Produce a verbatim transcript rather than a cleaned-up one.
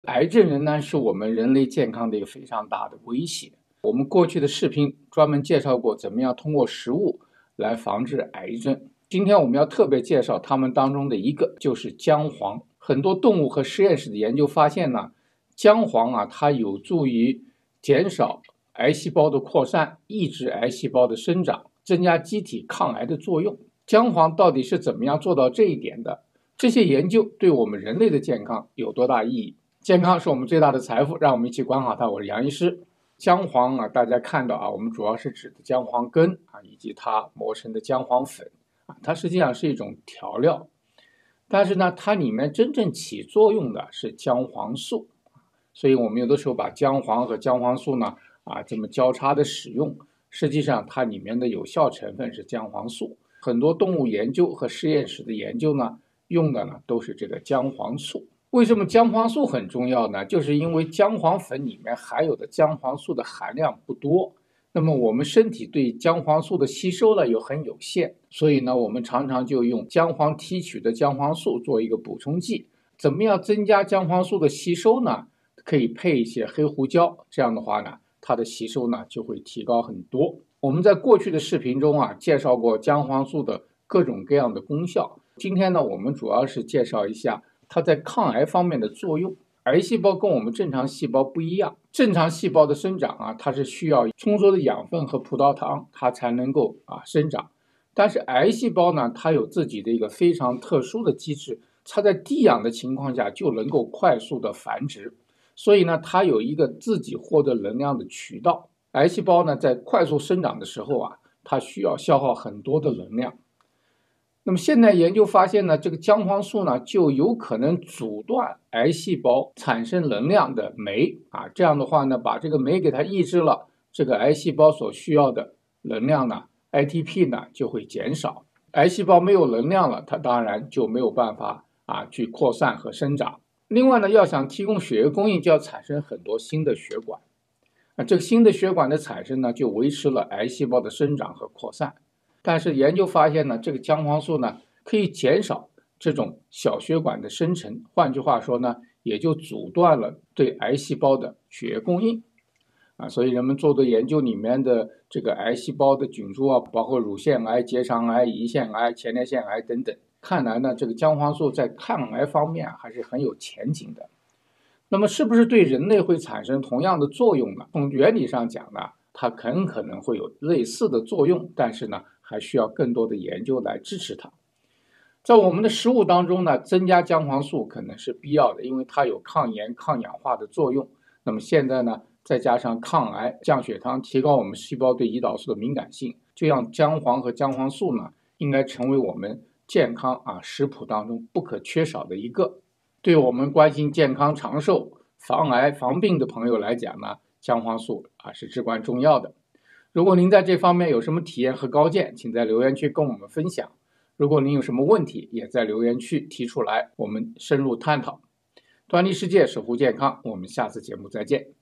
癌症仍然是我们人类健康的一个非常大的威胁。我们过去的视频专门介绍过怎么样通过食物来防治癌症。今天我们要特别介绍它们当中的一个，就是姜黄。很多动物和实验室的研究发现呢，姜黄啊，它有助于减少癌细胞的扩散，抑制癌细胞的生长，增加机体抗癌的作用。姜黄到底是怎么样做到这一点的？这些研究对我们人类的健康有多大意义？健康是我们最大的财富，让我们一起管好它。我是杨医师。姜黄啊，大家看到啊，我们主要是指的姜黄根啊，以及它磨成的姜黄粉啊，它实际上是一种调料，但是呢，它里面真正起作用的是姜黄素，所以我们有的时候把姜黄和姜黄素呢啊这么交叉的使用，实际上它里面的有效成分是姜黄素。很多动物研究和实验室的研究呢，用的呢都是这个姜黄素。为什么姜黄素很重要呢？就是因为姜黄粉里面含有的姜黄素的含量不多，那么我们身体对姜黄素的吸收呢又很有限，所以呢我们常常就用姜黄提取的姜黄素做一个补充剂。怎么样增加姜黄素的吸收呢？可以配一些黑胡椒，这样的话呢它的吸收呢就会提高很多。我们在过去的视频中啊介绍过姜黄素的各种各样的功效，今天呢我们主要是介绍一下它在抗癌方面的作用。癌细胞跟我们正常细胞不一样，正常细胞的生长啊，它是需要充足的养分和葡萄糖，它才能够啊生长。但是癌细胞呢，它有自己的一个非常特殊的机制，它在低氧的情况下就能够快速的繁殖，所以呢，它有一个自己获得能量的渠道。癌细胞呢，在快速生长的时候啊，它需要消耗很多的能量。那么现在研究发现呢，这个姜黄素呢就有可能阻断癌细胞产生能量的酶啊，这样的话呢，把这个酶给它抑制了，这个癌细胞所需要的能量呢 A T P 呢就会减少。癌细胞没有能量了，它当然就没有办法啊去扩散和生长。另外呢，要想提供血液供应，就要产生很多新的血管啊，这个新的血管的产生呢，就维持了癌细胞的生长和扩散。但是研究发现呢，这个姜黄素呢可以减少这种小血管的生成，换句话说呢，也就阻断了对癌细胞的血液供应啊。所以人们做的研究里面的这个癌细胞的菌株啊，包括乳腺癌、结肠癌、胰腺癌、前列腺癌等等，看来呢，这个姜黄素在抗癌方面还是很有前景的。那么是不是对人类会产生同样的作用呢？从原理上讲呢，它很可能会有类似的作用，但是呢，还需要更多的研究来支持它。在我们的食物当中呢，增加姜黄素可能是必要的，因为它有抗炎、抗氧化的作用。那么现在呢，再加上抗癌、降血糖，提高我们细胞对胰岛素的敏感性，就让姜黄和姜黄素呢，应该成为我们健康啊食谱当中不可缺少的一个。对我们关心健康长寿、防癌防病的朋友来讲呢，姜黄素啊是至关重要的。如果您在这方面有什么体验和高见，请在留言区跟我们分享。如果您有什么问题，也在留言区提出来，我们深入探讨。端倪世界，守护健康，我们下次节目再见。